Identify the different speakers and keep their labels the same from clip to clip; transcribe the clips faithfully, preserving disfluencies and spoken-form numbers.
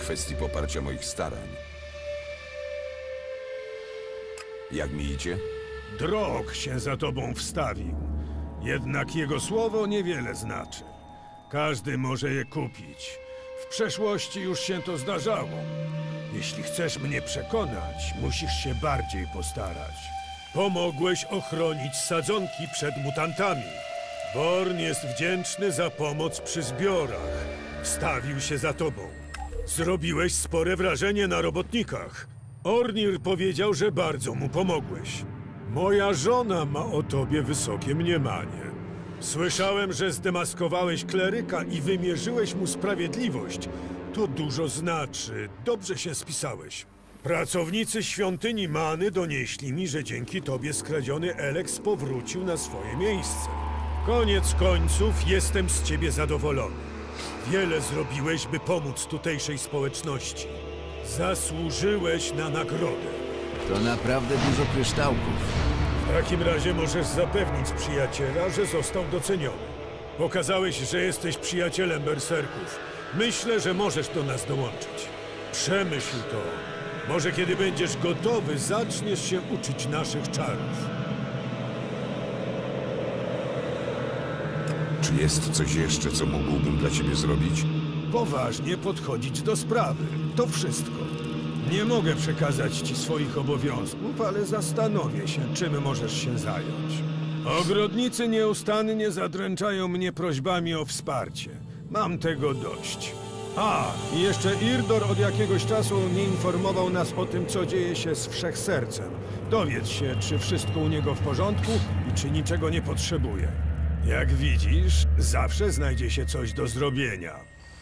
Speaker 1: kwestii poparcia moich starań. Jak mi idzie?
Speaker 2: Drog się za tobą wstawił. Jednak jego słowo niewiele znaczy. Każdy może je kupić. W przeszłości już się to zdarzało. Jeśli chcesz mnie przekonać, musisz się bardziej postarać. Pomogłeś ochronić sadzonki przed mutantami. Born jest wdzięczny za pomoc przy zbiorach. Wstawił się za tobą. Zrobiłeś spore wrażenie na robotnikach. Ornir powiedział, że bardzo mu pomogłeś. Moja żona ma o tobie wysokie mniemanie. Słyszałem, że zdemaskowałeś kleryka i wymierzyłeś mu sprawiedliwość. To dużo znaczy. Dobrze się spisałeś. Pracownicy świątyni Many donieśli mi, że dzięki tobie skradziony Elex powrócił na swoje miejsce. Koniec końców jestem z ciebie zadowolony. Wiele zrobiłeś, by pomóc tutejszej społeczności. Zasłużyłeś na nagrodę.
Speaker 3: To naprawdę dużo kryształków.
Speaker 2: W takim razie możesz zapewnić przyjaciela, że został doceniony. Pokazałeś, że jesteś przyjacielem berserków. Myślę, że możesz do nas dołączyć. Przemyśl to. Może kiedy będziesz gotowy, zaczniesz się uczyć naszych czarów.
Speaker 1: Czy jest coś jeszcze, co mógłbym dla ciebie zrobić?
Speaker 2: Poważnie podchodzić do sprawy. To wszystko. Nie mogę przekazać ci swoich obowiązków, ale zastanowię się, czym możesz się zająć. Ogrodnicy nieustannie zadręczają mnie prośbami o wsparcie. Mam tego dość. A, i jeszcze Irdor od jakiegoś czasu nie informował nas o tym, co dzieje się z Wszechsercem. Dowiedz się, czy wszystko u niego w porządku i czy niczego nie potrzebuje. Jak widzisz, zawsze znajdzie się coś do zrobienia.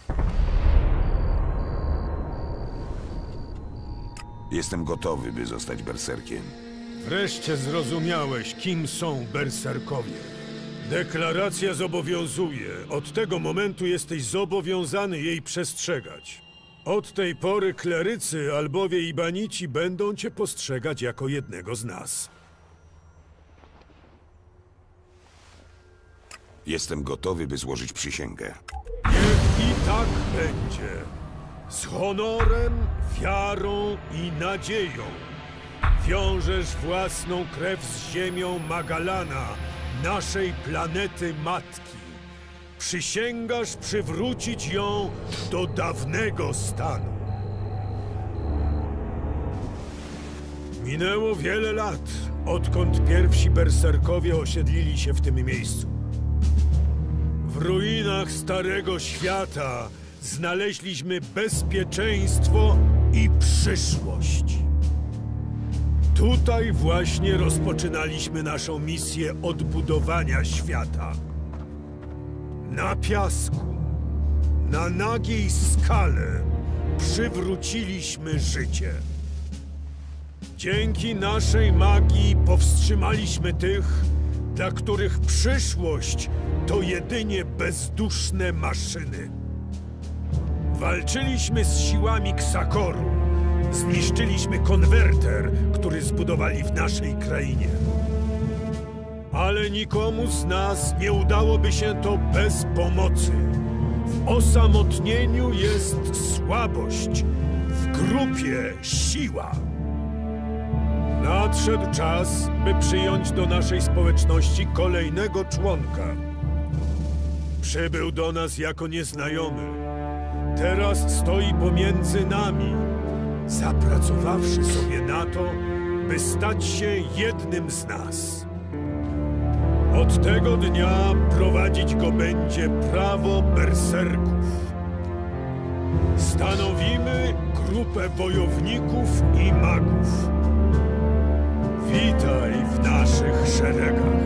Speaker 1: Jestem gotowy, by zostać berserkiem.
Speaker 2: Wreszcie zrozumiałeś, kim są berserkowie. Deklaracja zobowiązuje. Od tego momentu jesteś zobowiązany jej przestrzegać. Od tej pory klerycy, albowie i banici będą cię postrzegać jako jednego z nas.
Speaker 1: Jestem gotowy, by złożyć przysięgę.
Speaker 2: Niech i tak będzie. Z honorem, wiarą i nadzieją wiążesz własną krew z ziemią Magalana, naszej planety matki. Przysięgasz przywrócić ją do dawnego stanu. Minęło wiele lat, odkąd pierwsi berserkowie osiedlili się w tym miejscu. W ruinach Starego Świata znaleźliśmy bezpieczeństwo i przyszłość. Tutaj właśnie rozpoczynaliśmy naszą misję odbudowania świata. Na piasku, na nagiej skale przywróciliśmy życie. Dzięki naszej magii powstrzymaliśmy tych, dla których przyszłość to jedynie bezduszne maszyny. Walczyliśmy z siłami Ksakoru. Zniszczyliśmy konwerter, który zbudowali w naszej krainie. Ale nikomu z nas nie udałoby się to bez pomocy. W osamotnieniu jest słabość, w grupie siła. Nadszedł czas, by przyjąć do naszej społeczności kolejnego członka. Przybył do nas jako nieznajomy. Teraz stoi pomiędzy nami, zapracowawszy sobie na to, by stać się jednym z nas. Od tego dnia prowadzić go będzie prawo berserków. Stanowimy grupę wojowników i magów. Witaj w naszych szeregach.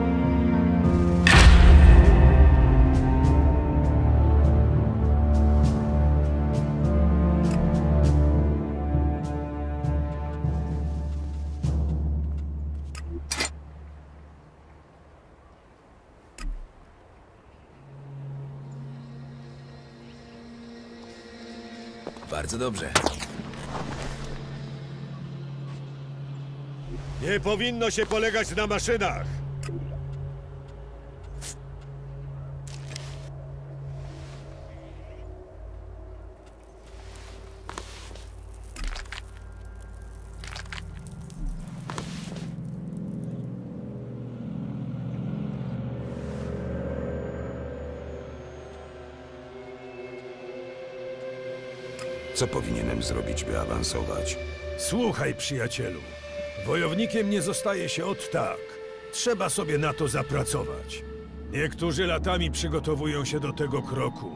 Speaker 3: Bardzo dobrze.
Speaker 2: Nie powinno się polegać na maszynach.
Speaker 1: Co powinienem zrobić, by awansować?
Speaker 2: Słuchaj, przyjacielu. Wojownikiem nie zostaje się od tak. Trzeba sobie na to zapracować. Niektórzy latami przygotowują się do tego kroku.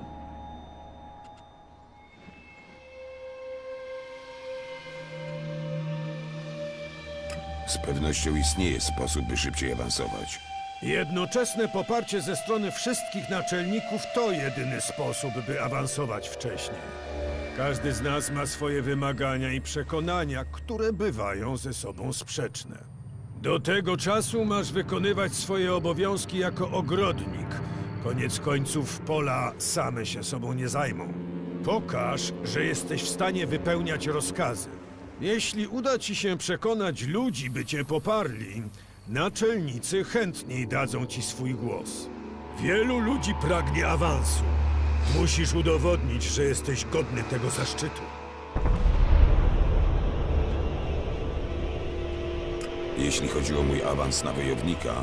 Speaker 1: Z pewnością istnieje sposób, by szybciej awansować.
Speaker 2: Jednoczesne poparcie ze strony wszystkich naczelników to jedyny sposób, by awansować wcześniej. Każdy z nas ma swoje wymagania i przekonania, które bywają ze sobą sprzeczne. Do tego czasu masz wykonywać swoje obowiązki jako ogrodnik. Koniec końców pola same się sobą nie zajmą. Pokaż, że jesteś w stanie wypełniać rozkazy. Jeśli uda ci się przekonać ludzi, by cię poparli, naczelnicy chętniej dadzą ci swój głos. Wielu ludzi pragnie awansu. Musisz udowodnić, że jesteś godny tego zaszczytu.
Speaker 1: Jeśli chodzi o mój awans na wojownika,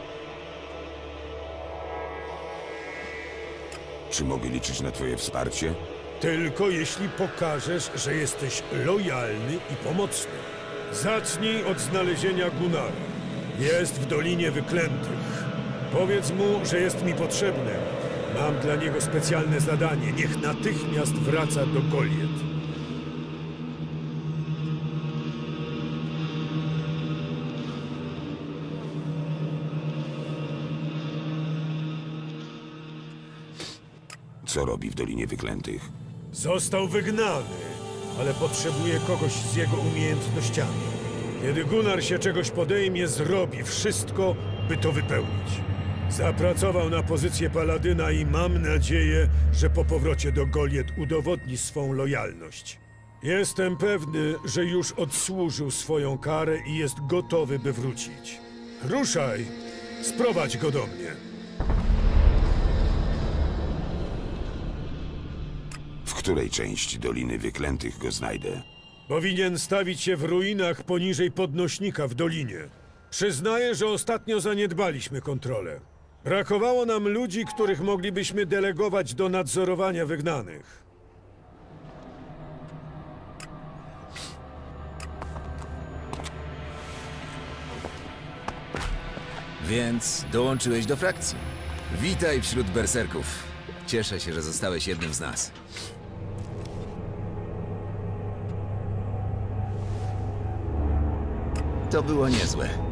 Speaker 1: czy mogę liczyć na twoje wsparcie?
Speaker 2: Tylko jeśli pokażesz, że jesteś lojalny i pomocny. Zacznij od znalezienia Gunnara. Jest w Dolinie Wyklętych. Powiedz mu, że jest mi potrzebny. Mam dla niego specjalne zadanie. Niech natychmiast wraca do Goliet.
Speaker 1: Co robi w Dolinie Wyklętych?
Speaker 2: Został wygnany, ale potrzebuje kogoś z jego umiejętnościami. Kiedy Gunnar się czegoś podejmie, zrobi wszystko, by to wypełnić. Zapracował na pozycję paladyna i mam nadzieję, że po powrocie do Goliet udowodni swą lojalność. Jestem pewny, że już odsłużył swoją karę i jest gotowy, by wrócić. Ruszaj! Sprowadź go do mnie.
Speaker 1: W której części Doliny Wyklętych go znajdę?
Speaker 2: Powinien stawić się w ruinach poniżej podnośnika w dolinie. Przyznaję, że ostatnio zaniedbaliśmy kontrolę. Brakowało nam ludzi, których moglibyśmy delegować do nadzorowania wygnanych.
Speaker 3: Więc dołączyłeś do frakcji. Witaj wśród berserków. Cieszę się, że zostałeś jednym z nas. To było niezłe.